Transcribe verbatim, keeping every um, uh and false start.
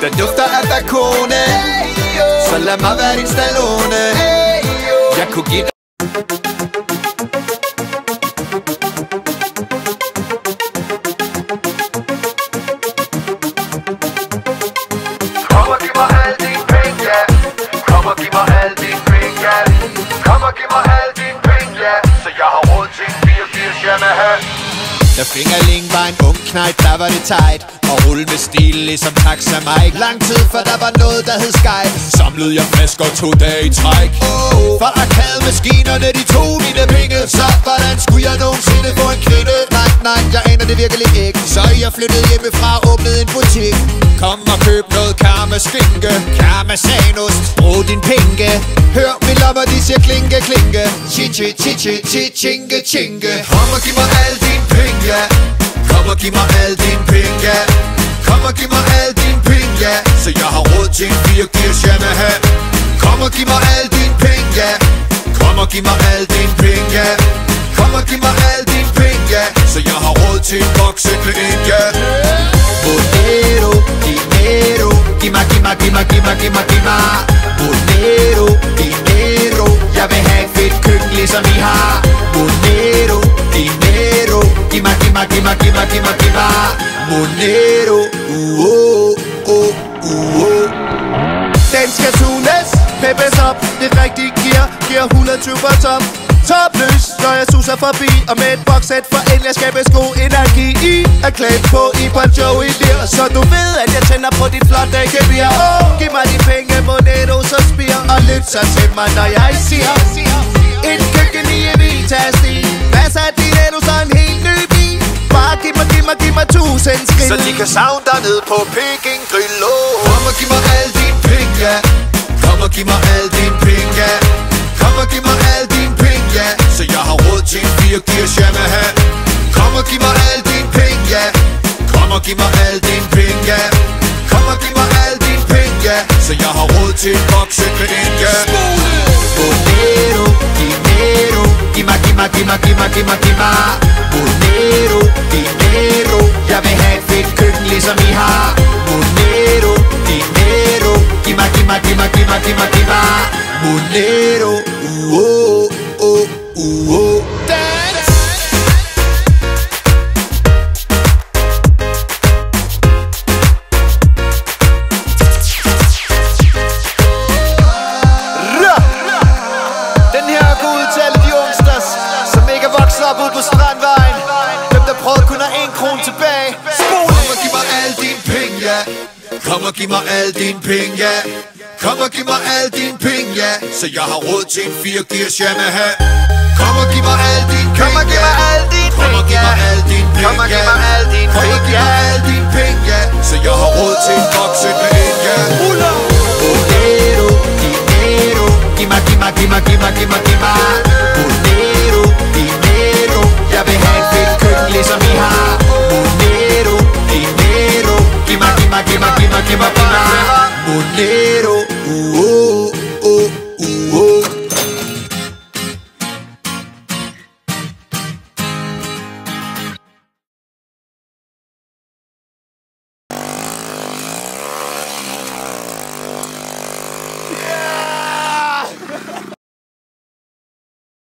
der dufter af bakone. Så lad mig være din Stallone. Jeg kunne give dig Kom og giv mig alle dine penge, ja. Kom og giv mig alle dine penge, ja. Kom og giv mig alle dine penge, ja. Så jeg har råd til en fireogfirs Yamaha. Da Fingerling var en ung knejt, der var det tight og rulle med stil ligesom Taxa Mike. Lang tid før der var noget der hed Skype. Samlede jeg flasker to dage i træk. oh, For arkademaskinerne de tog mine penge. Så hvordan skulle jeg nogensinde få en kvinde? Nej, nej, jeg aner det virkelig ikke. Så jeg flyttede hjemmefra og åbnede en butik. Kom og køb noget karmaskinke, karmasanost, brug din penge. Hør min lommer, de siger klinke, klinke. Chi, chi, chi, chi, chi, chinke, chinke. Kom og giv mig alle dine penge, ja. Kom og giv mig alle dine penge, ja. Kom og giv mig alle dine penge, ja. Så jeg har råd til en fireogfirs Yamaha. Kom og giv mig alle dine penge, ja. Kom og giv mig alle dine penge, ja. Kom og giv mig alle dine penge, ja. Så jeg har råd til en bokscykel ind, ja. Monero, dinero. Giv mig, giv mig, giv mig, giv mig, giv mig, giv mig. Monero, dinero. Jeg vil have et fedt køkken ligesom I har. Monero, dinero. Giv mig, giv mig, giv mig, giv mig, giv mig, giv mig. Monero, uh, uh, uh, uh, uh. Den skal tunes, peppes op, det rigtige gear, giver et hundrede og tyve på top. Topløs, når jeg suser forbi, og med et boxset for en, jeg skaber god energi i. Er klædt på i Bon Jovi der, så du ved, at jeg tænder på dit flotte gevier. oh, Giv mig de penge, Monero, så spir, og lyt så til mig, når jeg siger et køkken i Evita-stil. Masser af din endnu sådan helt ny bil. Bare giv mig, giv mig, giv mig tusind skridt, så de kan savne dig ned på Peking Grill. oh. Kom og giv mig alle dine penge, ja. Kom og giv mig alle dine penge, ja. Kom og giv mig alle dine penge, ja. Så jeg har råd til en fireogfirs Yamaha. Kom og giv mig alle dine penge, ja. Kom og giv mig alle dine penge, ja. Kom og giv mig alle dine penge, ja. Så jeg har råd til en bokscykel ind, ja. Monero, dinero. Giv mig, giv mig, giv mig, giv mig, giv mig, giv mig. Monero, dinero. Jeg vil have et fedt køkken ligesom I har. Monero, dinero. Giv mig, giv mig, giv mig, giv mig, giv mig, giv mig. Monero, uh, uh, uh, uh, uh. Dance. Den her går ud til alle de ungsters, som ikke er vokset op ude på Strandvejen. Dem der prøvede kun har en krone tilbage. Kom og giv mig alle dine penge, ja. Kom og giv mig alle dine penge, ja. Kom og giv mig alle dine penge, ja. Så jeg har råd til en fireogfirs Yamaha. Kom og giv mig alle dine penge, Kom og giv mig alle dine Kom og giv mig alle dine